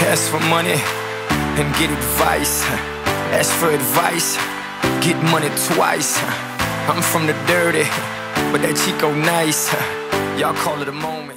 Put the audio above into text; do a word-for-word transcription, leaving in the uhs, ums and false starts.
Ask for money and get advice. Ask for advice, get money twice. I'm from the dirty, but that Chico nice. Y'all call it a moment.